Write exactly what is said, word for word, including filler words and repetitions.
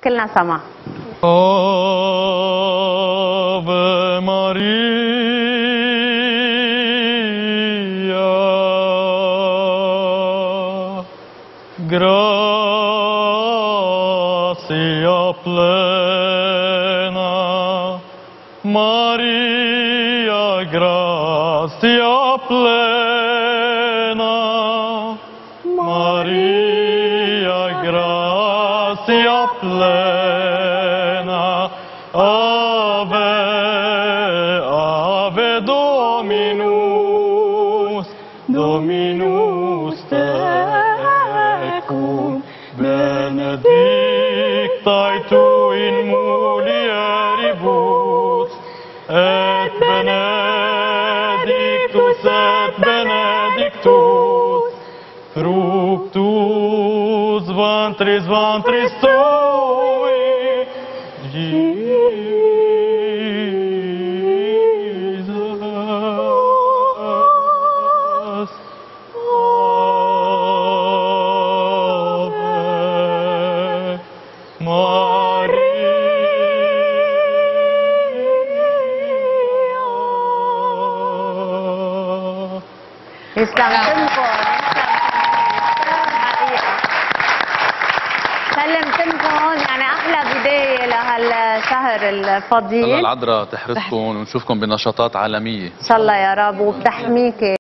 كلنا سمع. Ave Maria, gratia plena, Maria, gratia plena, Maria, gratia plena, Ave, Ave Dominus, Dominus tecum, benedictae tu in mulieribus, et benedictus et benedictus fructus ventris ventris tui, Jesus. Ave Maria. يسلمتلكم سلمتلكم، يعني احلى بدايه لهالشهر الفضيل. الله العذراء تحرسكم ونشوفكم بنشاطات عالميه ان شاء الله يا رب، وبتحميكي.